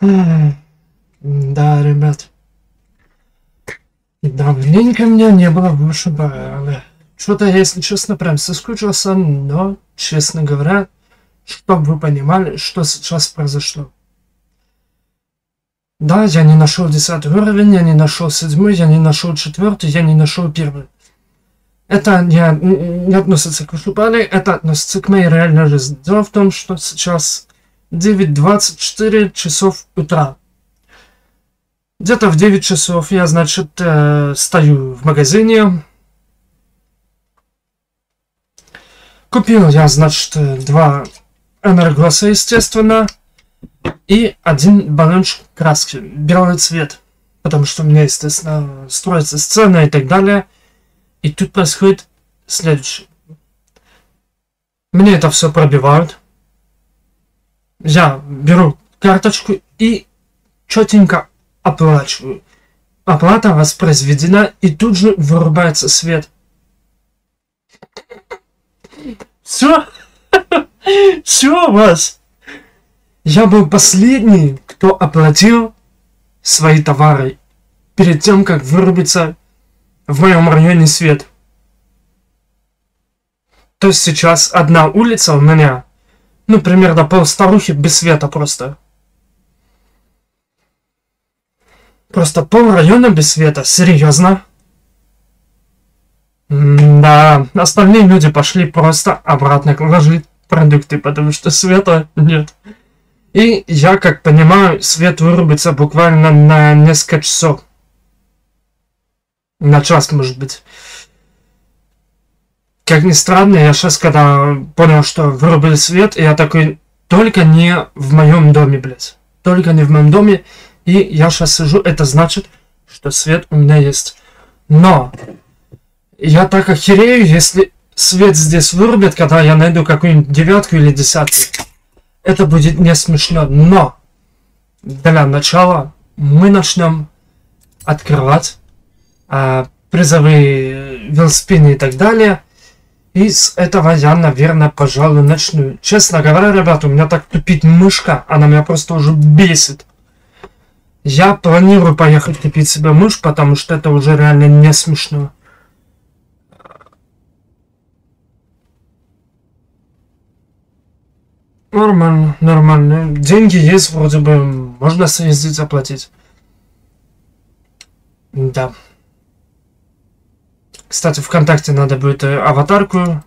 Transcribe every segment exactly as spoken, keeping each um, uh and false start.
М, Да, ребят. Давненько меня не было в вышибале. Что-то, если честно, прям соскучился, но, честно говоря, чтобы вы понимали, что сейчас произошло. Да, я не нашел десятый уровень, я не нашел седьмой, я не нашел четвертый, я не нашел первый. Это не, не относится к вышибале, это относится к моей реальной жизни. Дело в том, что сейчас девять двадцать четыре часов утра. Где-то в девять часов я, значит, э, стою в магазине. Купил я, значит, два энергоса, естественно, и один баллончик краски, белый цвет. Потому что у меня, естественно, строится сцена и так далее. И тут происходит следующее. Мне это все пробивают. Я беру карточку и четенько оплачиваю. Оплата воспроизведена, и тут же вырубается свет. Все? Все у вас? Я был последний, кто оплатил свои товары перед тем, как вырубится в моем районе свет. То есть сейчас одна улица у меня, ну, примерно пол старухи без света просто. Просто пол района без света, серьезно? Да, остальные люди пошли просто обратно ложить продукты, потому что света нет. И я, как понимаю, свет вырубится буквально на несколько часов. На час, может быть. Как ни странно, я сейчас, когда понял, что вырубили свет, я такой, только не в моем доме, блядь. Только не в моем доме. И я сейчас сижу, это значит, что свет у меня есть. Но я так охерею, если свет здесь вырубят, когда я найду какую-нибудь девятку или десятку. Это будет не смешно. Но для начала мы начнем открывать а, призовые велоспины и так далее. И с этого я, наверное, пожалуй, начну. Честно говоря, ребята, у меня так тупит мышка, она меня просто уже бесит. Я планирую поехать купить себе мышь, потому что это уже реально не смешно. Нормально, нормально. Деньги есть, вроде бы, можно съездить оплатить. Да. Кстати, ВКонтакте надо будет аватарку.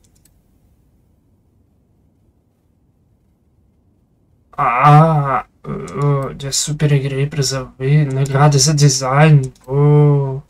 А, -а, -а здесь супер игры, призовые, награды за дизайн. О.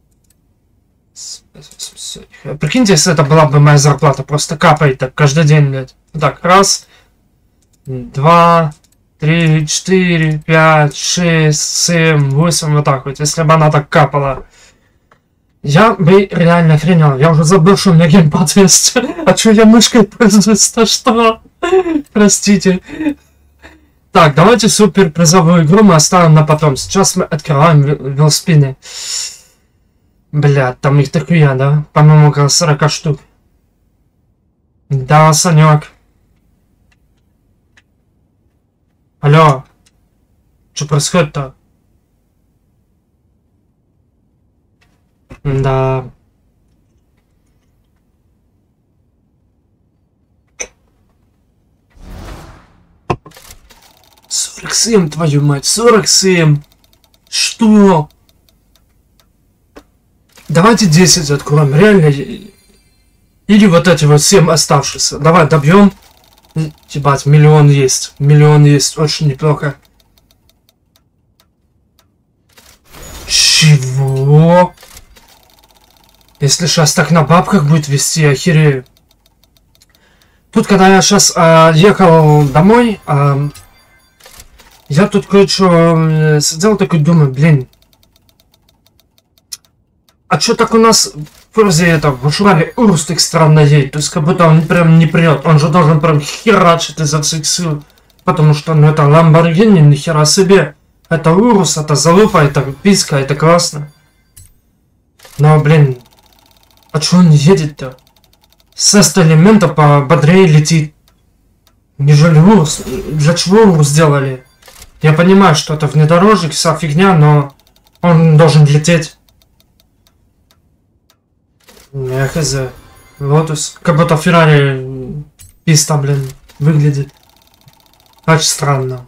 Прикиньте, если это была бы моя зарплата, просто капает так каждый день, блядь. Так, раз, два, три, четыре, пять, шесть, семь, восемь, вот так вот. Если бы она так капала, я бы реально охренел. Я уже забыл, что у меня геймпад есть. А что я мышкой пользуюсь-то, что? Простите. Так, давайте супер призовую игру мы оставим на потом. Сейчас мы открываем велоспины. Бля, там их дохуя, да? По-моему, около сорока штук. Да, Санек. Алло. Что происходит-то? Да. сорок семь, твою мать, сорок семь. Что? Давайте десять откроем, реально. Или вот эти вот семь оставшиеся. Давай добьем. Ебать, миллион есть. Миллион есть, очень неплохо. Чего? Если сейчас так на бабках будет вести, охерею. Тут, когда я сейчас а, ехал домой, а, я тут кое-что сидел такой, думаю, блин. А что так у нас в Форзе это, в Шурале Урус так странно едет? То есть как будто он прям не прет. Он же должен прям херачить изо всех сил. Потому что, ну это Ламборгини, нихера себе. Это Урус, это залупа, это писка, это классно. Но, блин, а что он не едет-то? Сест элемента пободрее летит. Нежели Урус. Для чего Урус сделали? Я понимаю, что это внедорожник, вся фигня, но он должен лететь. Я хз. Лотус. Как будто Феррари писта, блин, выглядит. Очень странно.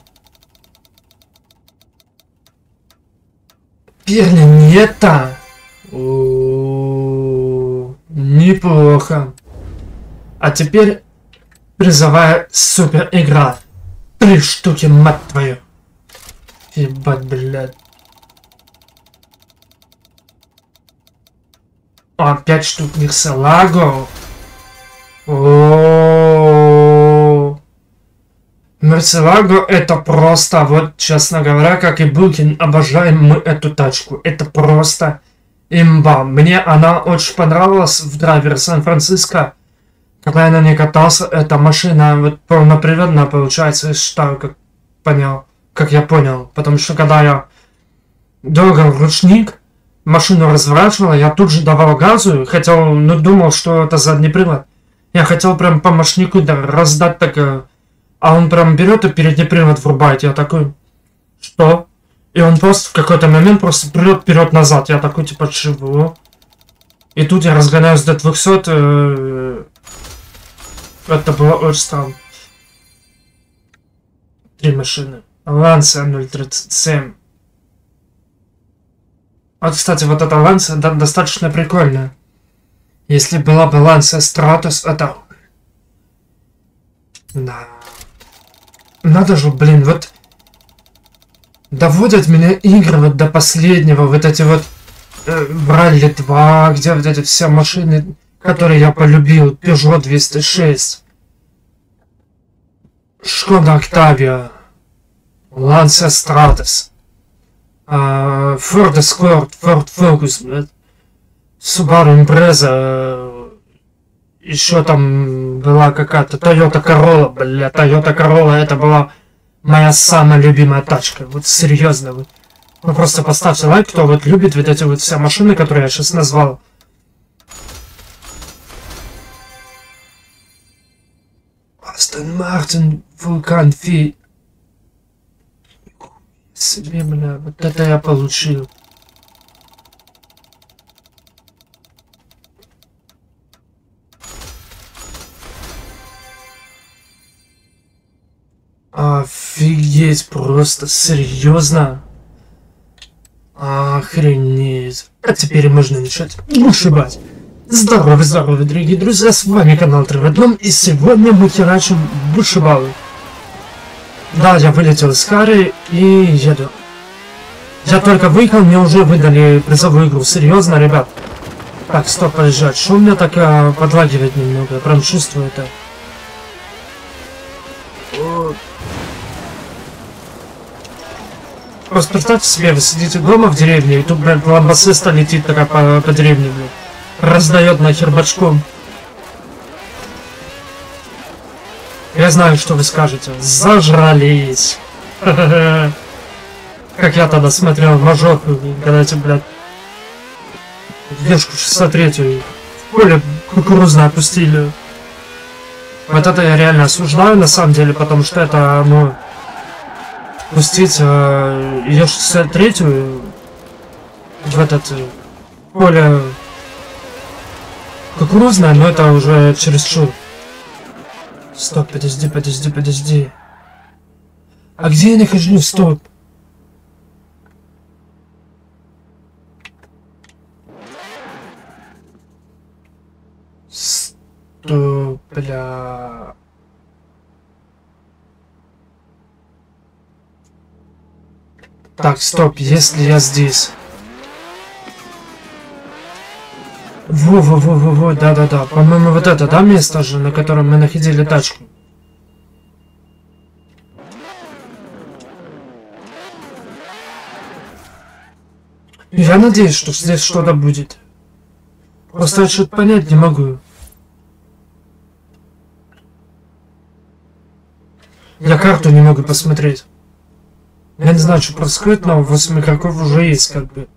Перли не это. О-о-о, неплохо. А теперь призовая супер игра. Три штуки, мать твою. Ебать, блядь. А, пять штук Мерселаго. О, Мерселаго это просто, вот честно говоря, как и Букин, обожаем мы эту тачку. Это просто имба. Мне она очень понравилась в драйвере Сан-Франциско. Когда я на ней катался, эта машина вот полноприводная получается, я считаю, как понял, как я понял. Потому что когда я дергал ручник, машину разворачивала, я тут же давал газу, хотел, ну думал, что это задний привод. Я хотел прям по мощнику да, раздать так, а он прям берет и передний привод врубает. Я такой, что? И он просто в какой-то момент просто прет вперед-назад. Я такой, типа, чего? И тут я разгоняюсь до двухсот. Э, это было очень странно. Три машины. Ланса ноль тридцать семь. Вот, кстати, вот эта Ланса да, достаточно прикольная. Если была бы Ланса Стратус, это... Да. Надо же, блин, вот... Доводят меня игры вот до последнего. Вот эти вот... Э, Ралли два, где вот эти все машины, которые я полюбил. Peugeot двести шесть. Шкода Октавия. Ланса Стратус. Ford Escort, Ford Focus, блядь. Subaru Impreza, еще там была какая-то Toyota Corolla, бля, Toyota Corolla, это была моя самая любимая тачка, вот серьезно, вот. Вы просто поставьте лайк, кто вот любит вот эти вот все машины, которые я сейчас назвал. Aston Martin, Vulcan Fi. Себе, бля, вот это я получил. Офигеть, просто серьезно? Охренеть. А теперь можно начать вышибать. Здорово, здорово, дорогие друзья, с вами канал три в одном, и сегодня мы херачим вышибалы. Да, я вылетел из Хари и еду. Я только выехал, мне уже выдали призовую игру. Серьезно, ребят? Так, стоп, поезжать. Что у меня так а, подлагивает немного? Я прям чувствую это. Просто представьте себе, вы сидите дома в деревне, и тут, блядь, ламбасыста летит такая по, по деревне, блядь. Раздает нахер бочком. Я знаю, что вы скажете. Зажрались. Как я тогда смотрел мажорку, когда эти, блядь, Ешку шестьдесят третью в поле кукурузное опустили. Вот это я реально осуждаю, на самом деле, потому что это, ну, пустить э, Ешку шестьдесят третью в этот э, поле кукурузное, но это уже чересчур. Стоп, подожди, подожди, подожди. А где я нахожусь? Стоп. Стоп, бля. Так, стоп, если я здесь. Во-во-во-во-во, да-да-да. По-моему, вот это, да, место же, на котором мы находили тачку? Я надеюсь, что здесь что-то будет. Просто я что-то понять не могу. Я карту не могу посмотреть. Я не знаю, что происходит, но восемь игроков уже есть, как бы.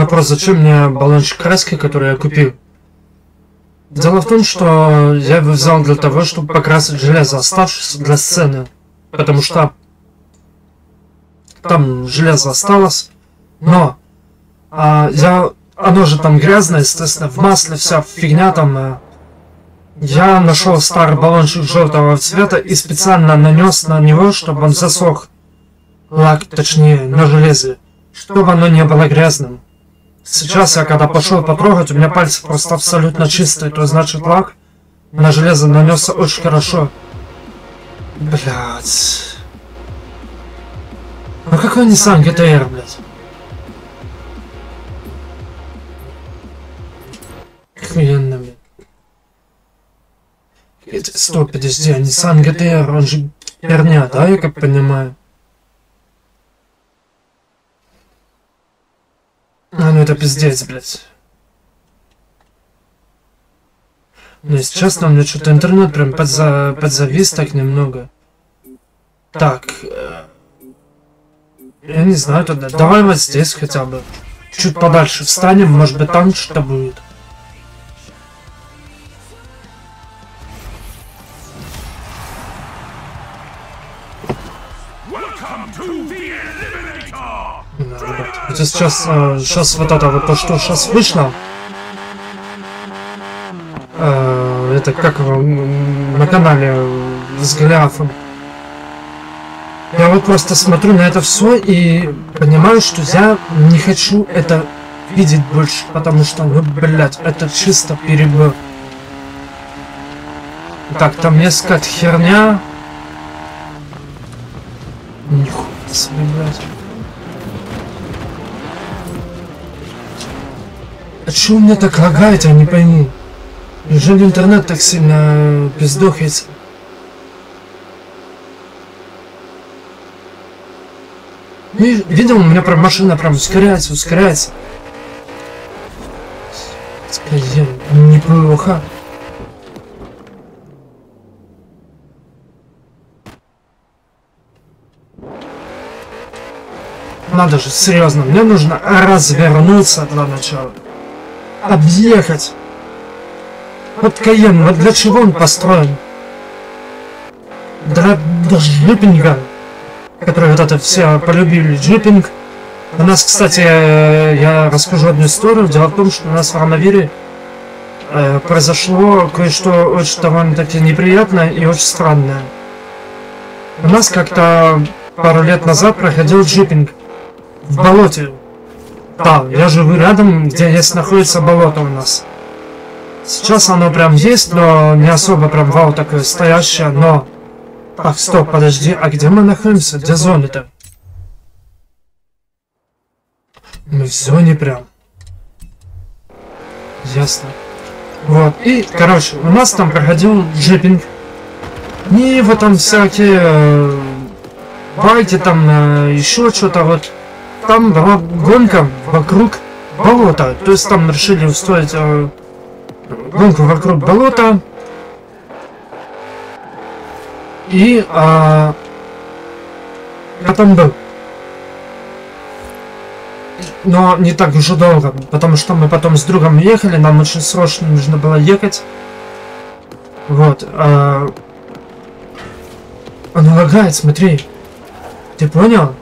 вопрос, зачем мне баллончик краски, который я купил? Дело в том, что я его взял для того, чтобы покрасить железо, оставшееся для сцены. Потому что там железо осталось, но а, я, оно же там грязное, естественно, в масле вся фигня там. А, я нашел старый баллончик желтого цвета и специально нанес на него, чтобы он засох. Лак, точнее, на железе, чтобы оно не было грязным. Сейчас я, когда пошел потрогать, у меня пальцы просто абсолютно чистые, то значит лак на железо нанесся очень хорошо. Блять. Ну какой Nissan джи ти ар, блядь? Охуенно, блядь. Стоп, подожди, а Nissan джи ти ар, он же херня, да, я как понимаю? А, ну это пиздец, блядь. Ну, если честно, у меня что-то интернет прям подза... подзавис так немного. Так. Э... Я не знаю тогда. Давай вот здесь хотя бы. Чуть подальше встанем, может быть там что-то будет. Да, ребят. Это сейчас, э, сейчас вот это вот то, что сейчас вышло. Э, это как его на канале с Голиафом. Я вот просто смотрю на это все и понимаю, что я не хочу это видеть больше, потому что, ну, блядь, это чисто перебор. Так, там есть какая-то херня. Нихуя себе, блядь. А чё у меня так лагает, я не пойму. Неужели интернет так сильно пиздохается? Ну, видел, у меня прям машина прям ускоряется, ускоряется. Скажи, неплохо. Надо же, серьезно, мне нужно развернуться для начала. Объехать. Вот Кайен, вот для чего он построен? Для, для джипинга, который вот это все полюбили, джипинг. У нас, кстати, я расскажу одну историю. Дело в том, что у нас в Рамавире э, произошло кое-что очень довольно-таки неприятное и очень странное. У нас как-то пару лет назад проходил джипинг в болоте. Да, я живу рядом, где есть находится болото у нас. Сейчас оно прям есть, но не особо прям вау такое стоящее, но... Так, стоп, подожди, а где мы находимся? Где зоны-то? Мы в зоне прям. Ясно. Вот, и, короче, у нас там проходил джипинг. И вот там всякие... Э, байки там, э, еще что-то вот... Там была гонка вокруг болота. То есть там решили устроить э, гонку вокруг болота. И э, я там был. Но не так уже долго, потому что мы потом с другом ехали, нам очень срочно нужно было ехать. Вот. Э, он лагает, смотри. Ты понял?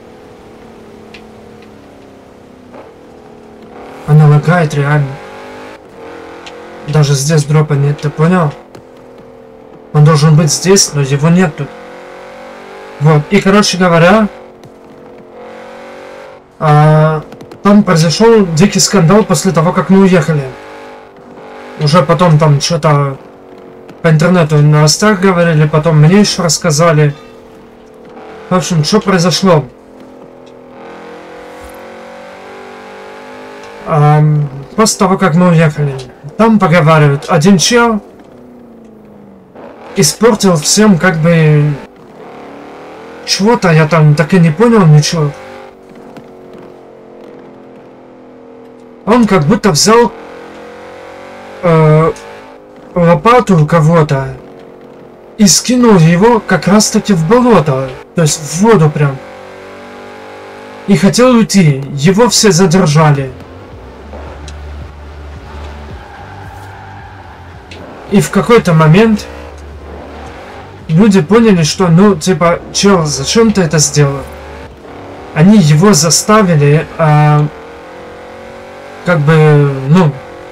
Она лагает реально. Даже здесь дропа нет, ты понял? Он должен быть здесь, но его нет тут. Вот, и короче говоря, а, там произошел дикий скандал после того, как мы уехали. Уже потом там что-то по интернету в новостях говорили, потом мне еще рассказали. В общем, что произошло? А, после того, как мы уехали, там поговаривают, один чел испортил всем как бы чего-то, я там так и не понял ничего. Он как будто взял э, лопату у кого-то и скинул его как раз таки в болото, то есть в воду прям. И хотел уйти, его все задержали. И в какой-то момент люди поняли, что, ну, типа, чел, зачем ты это сделал? Они его заставили, а, как бы, ну,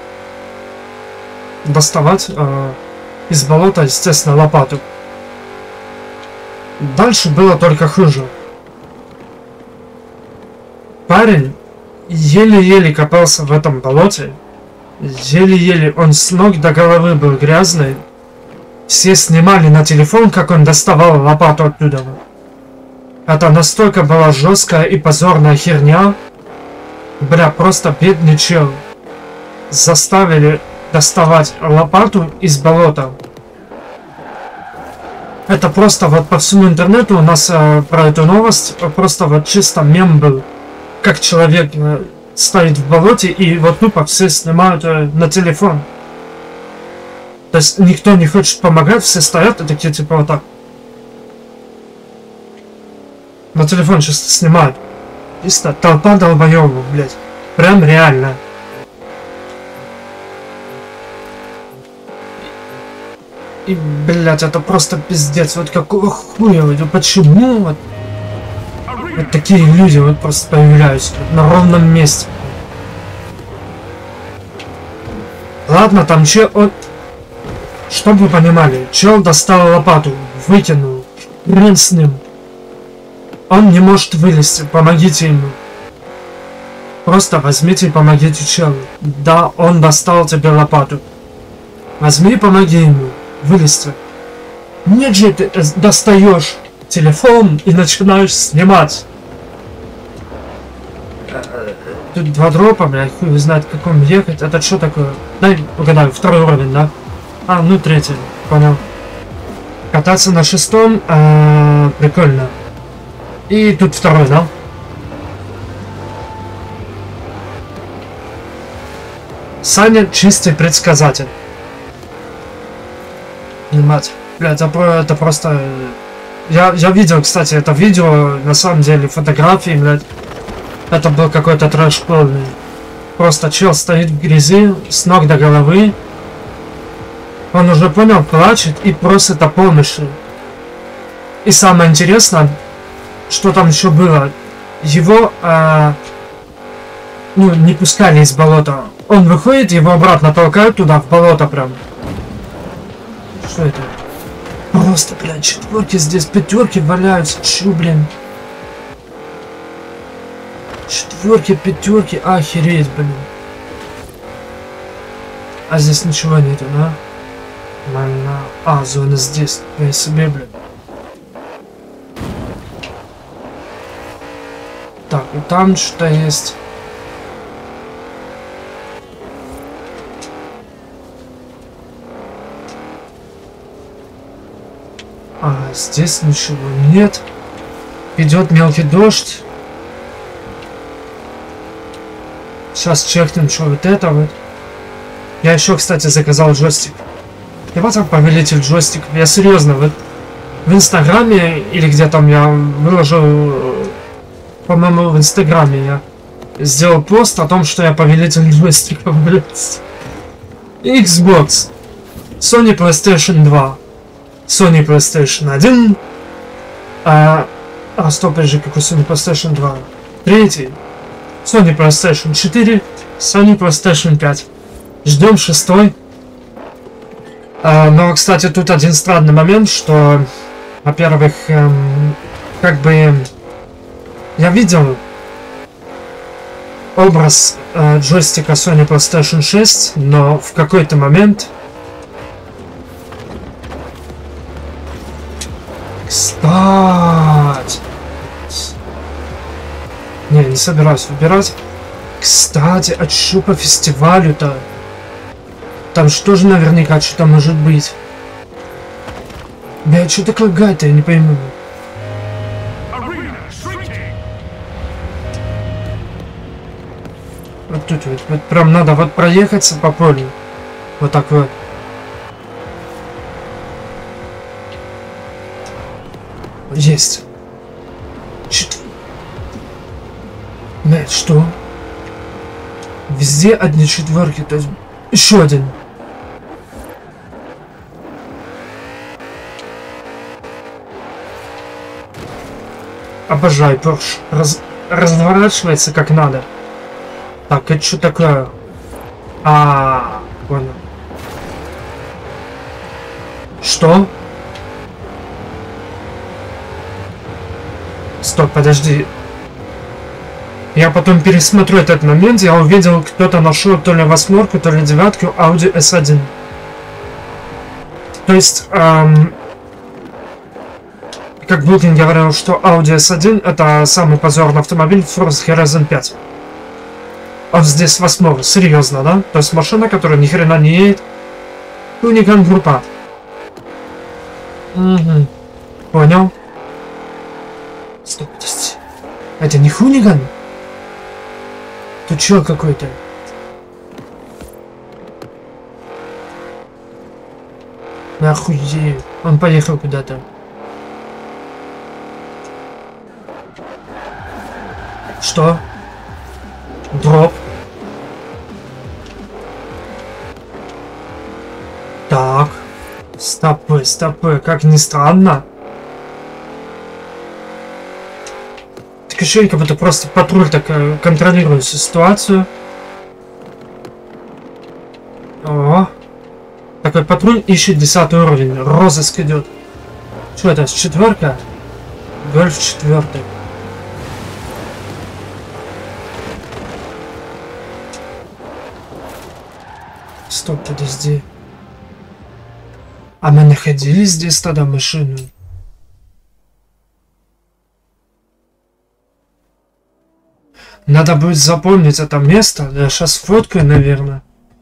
доставать а, из болота, естественно, лопату. Дальше было только хуже. Парень еле-еле копался в этом болоте. Еле-еле он с ног до головы был грязный. Все снимали на телефон, как он доставал лопату оттуда. Это настолько была жесткая и позорная херня. Бля, просто бедный чел. Заставили доставать лопату из болота. Это просто вот по всему интернету у нас э, про эту новость просто вот чисто мем был. Как человек э, стоит в болоте и вот тупо все снимают э, на телефон. То есть никто не хочет помогать, все стоят и такие типа вот так. На телефон чисто снимают. Чисто толпа долбоёбов, блядь. Прям реально. И, блядь, это просто пиздец. Вот какого хуя, вот почему вот, вот такие люди вот просто появляются на ровном месте. Ладно, там чел... Он... Чтобы вы понимали, чел достал лопату, выкинул. Хрен с ним. Он не может вылезти, помогите ему. Просто возьмите и помогите челу. Да, он достал тебе лопату. Возьми и помоги ему вылезти. Нет же, ты достаешь телефон и начинаешь снимать. Тут два дропа, блядь, хуй знает, как он ехать. Это что такое? Дай угадаю, второй уровень, да? А, ну третий, понял. Кататься на шестом, а, прикольно. И тут второй, да? Саня чистый предсказатель. Мать, блядь, это просто... Я, я видел, кстати, это видео, на самом деле, фотографии, блядь. Это был какой-то трэш полный. Просто чел стоит в грязи, с ног до головы. Он уже понял, плачет и просит о помощи. И самое интересное, что там еще было. Его, а, ну, не пускали из болота. Он выходит, его обратно толкают туда, в болото прям. Что это? Просто, блядь, четверки здесь, пятерки валяются. Чё, блин? Четверки, пятерки, охереть, блин. А здесь ничего нету, да? Нормально. А, зона здесь. Я себе, блин. Так, и там что-то есть. А, здесь ничего нет. Идет мелкий дождь. Сейчас чекнем, что вот это вот. Я еще, кстати, заказал джойстик. И вот так, повелитель джойстик. Я серьезно, вот в Инстаграме или где там я выложил, по-моему, в Инстаграме я сделал пост о том, что я повелитель джойстиков, блядь. Xbox, Sony PlayStation два, Sony PlayStation один, а, а стоп, же какой Sony PlayStation два, третий, Sony PlayStation четыре, Sony PlayStation пять. Ждем шестой. А, но, кстати, тут один странный момент, что, во-первых, эм, как бы я видел образ э, джойстика Sony PlayStation шесть, но в какой-то момент... Кстати... Не, не собираюсь выбирать. Кстати, а чё по фестивалю-то? Там что же наверняка что-то может быть? Бля, что такое лагает-то, я не пойму. Вот тут вот, вот прям надо вот проехаться по полю. Вот так вот. Есть. Чет... Блядь, что? Везде одни четверки, то есть еще один. Обожаю Порш. Раз... Разворачивается как надо. Так, это что такое? А, понял. Что? Стоп, подожди. Я потом пересмотрю этот момент. Я увидел, кто-то нашел то ли восьмерку, то ли девятку Audi эс один. То есть, эм, как Булкин говорил, что Audi эс один это самый позорный автомобиль в Forza Horizon пять. Он здесь восьмого, серьезно, да? То есть машина, которая ни хрена не едет. Хуниган группа. Угу. Понял. Стоп, подожди. Это не хуниган? Тут чё какой-то? Охуеть. Он поехал куда-то. Что? Дроп. Так. Стопы, стопы. Как ни странно. Так еще как будто просто патруль так контролирует ситуацию. О. Такой патруль ищет десятый уровень. Розыск идет. Что это? С четверка? Гольф четвертый. Стоп, подожди. А мы находили здесь тогда машину? Надо будет запомнить это место. Я сейчас фоткаю, наверное.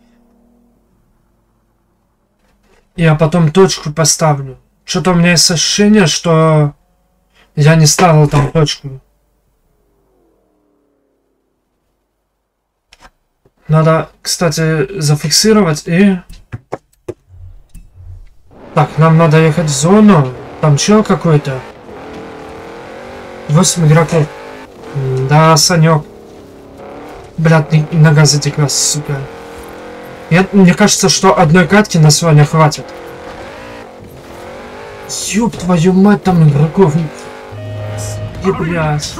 Я потом точку поставлю. Что-то у меня есть ощущение, что я не ставил там точку. Надо, кстати, зафиксировать и... Так, нам надо ехать в зону. Там чел какой-то. восемь игроков. Да, Санек. Блядь, нога затекла, сука. Я, мне кажется, что одной катки на сегодня хватит. Ёб твою мать, там игроков. И, блядь.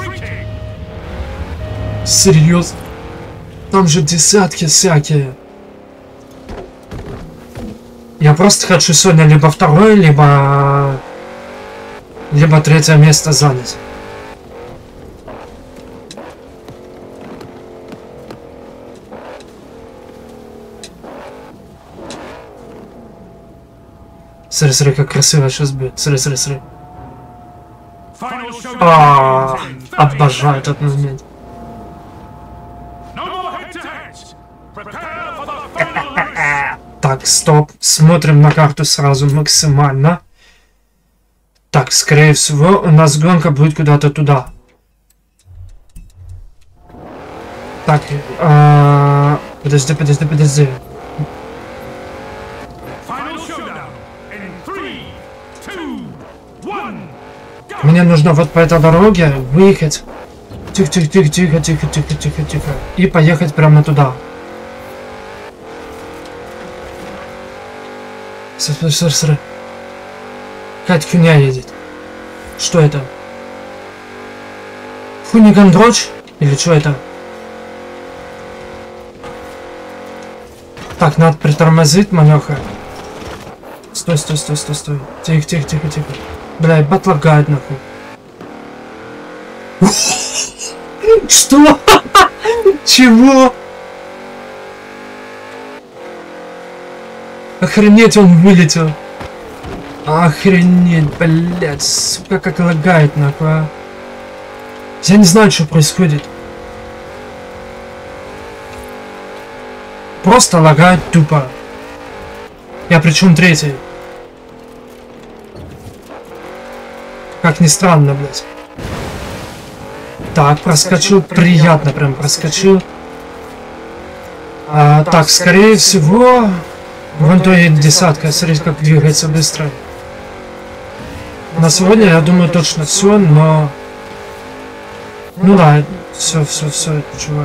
Серьезно? Там же десятки всякие. Я просто хочу сегодня либо второе, либо... Либо третье место занять. Смотри, смотри, как красиво сейчас будет. Смотри, смотри, смотри. А, обожаю этот момент. Так, стоп. Смотрим на карту сразу максимально. Так, скорее всего, у нас гонка будет куда-то туда. Так, а... подожди, подожди, подожди. Мне нужно вот по этой дороге выехать. Тихо, тихо, тихо, тихо, тихо, тихо, тихо, тихо. И поехать прямо туда. Смотри, смотри, смотри. Какая-то хуйня едет. Что это? Хуниган дрочь? Или что это? Так, надо притормозить, манёха. Стой, стой, стой, стой, стой. Тихо, тихо, тихо, тихо. Бля, бат лагает нахуй. Что? Чего? Охренеть, он вылетел. Охренеть, блядь, сука, как лагает нахуй, а. Я не знаю, что происходит. Просто лагает тупо. Я причем третий. Как ни странно, блядь. Так, проскочил, приятно прям проскочил. А, так, скорее всего... Вон то и десятка, смотрите, как двигается быстро. На сегодня, я думаю, точно все, но... Ну да, все, все, все, чувак.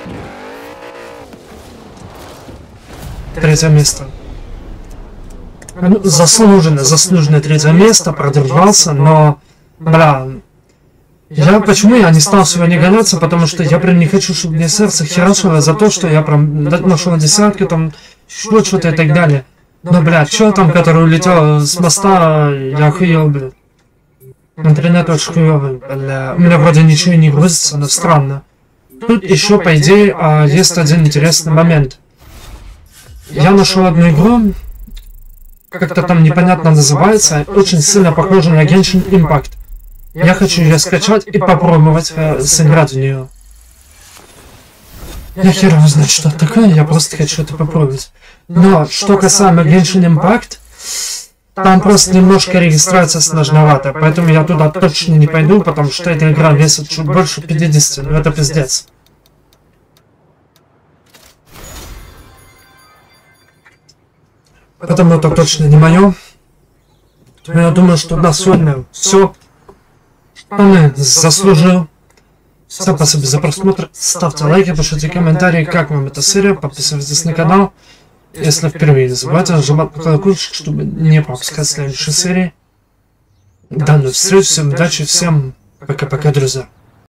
Третье место. Ну, заслуженно, заслуженное третье место, продержался, но, бля, я, почему я не стал сегодня гоняться, потому что я прям не хочу, чтобы мне сердце херачило за то, что я прям нашел десятки, там, еще что-то и так далее. Но, блядь, чё там, который улетел с моста, я охуел, блядь. Интернет очень хуёвый, бля. У меня вроде ничего не грузится, но странно. Тут еще, по идее, есть один интересный момент. Я нашел одну игру, как-то там непонятно называется, очень сильно похожа на Genshin Impact. Я хочу ее скачать и попробовать э, сыграть в нее. Я хер его знает, что это такое, я просто хочу это попробовать. Но, что касаемо Genshin Impact, там просто немножко регистрация сложновато, поэтому я туда точно не пойду, потому что эта игра весит чуть больше пятидесяти, ну это пиздец. Поэтому это точно не мое. Но я думаю, что на сегодня все. Штаны заслужил. Всем спасибо за просмотр. Ставьте лайки, пишите комментарии, как вам эта серия. Подписывайтесь на канал. Если впервые, не забывайте нажимать на колокольчик, чтобы не пропускать следующие серии. До новых встреч, всем удачи, всем пока-пока, друзья.